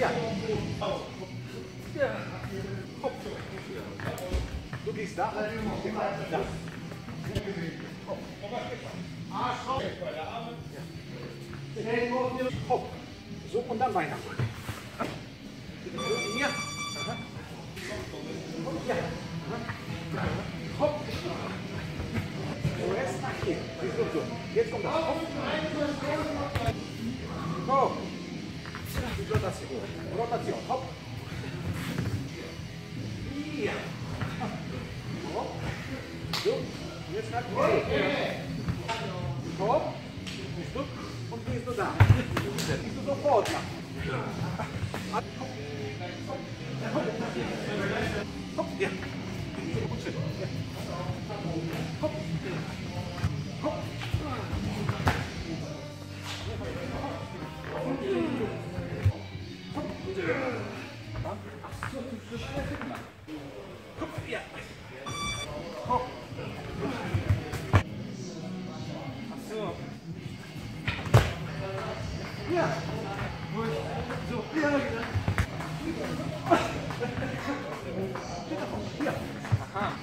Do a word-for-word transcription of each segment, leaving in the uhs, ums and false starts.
Ja. Ja. Hopp. Du gehst da. Da. Hopp. So, und dann weiter. Ja. Ja. Hopp. So, jetzt nach hier. So. Jetzt kommt das. Hopp. Hopp. Rotation. Rotation. Hopp. Ja. Hopp. So. Jetzt nach hier. Hopp. Bist du? Und gehst du da. Gehst du sofort nach. Hopp. Hopp. Ja. Und schön. Ja. Hopp. Hopp. Hopp. Ja. Hopp. So. Ja. So. Ja. Ja. Aha.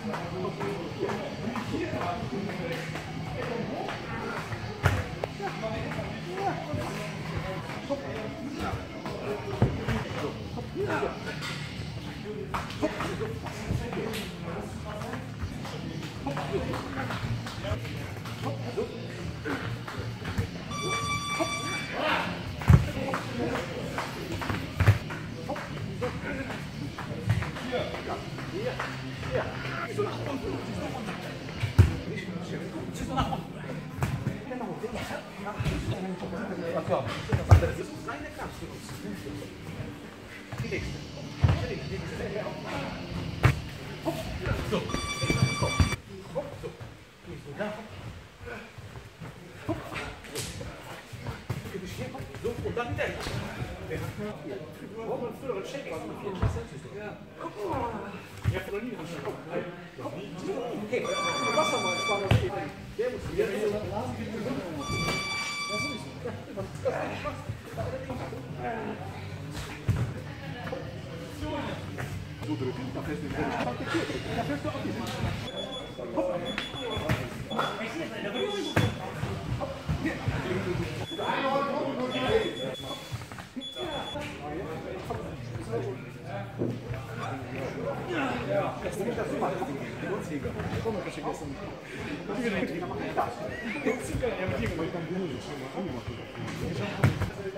Das ist reine Kraft für uns. Die nächste. Hopp. So. Hopp. Hopp. So. Gehst du da? Hopp. Du bist hier. So. Und dann wieder. Hopp. Und früher checken. Ja, für nie. Hopp. Hopp. Okay. Wassermann. Das war das. Der muss wieder. Das ist so. So drücken, da fährst du nicht. Da fährst du auch nicht. Hopp. Ja, das ist nicht das Nummer. Geburtsträger. Schon mal vergessen. Das ist ein Träger, mach ich das. Geburtsträger, ja, mit dir gemacht.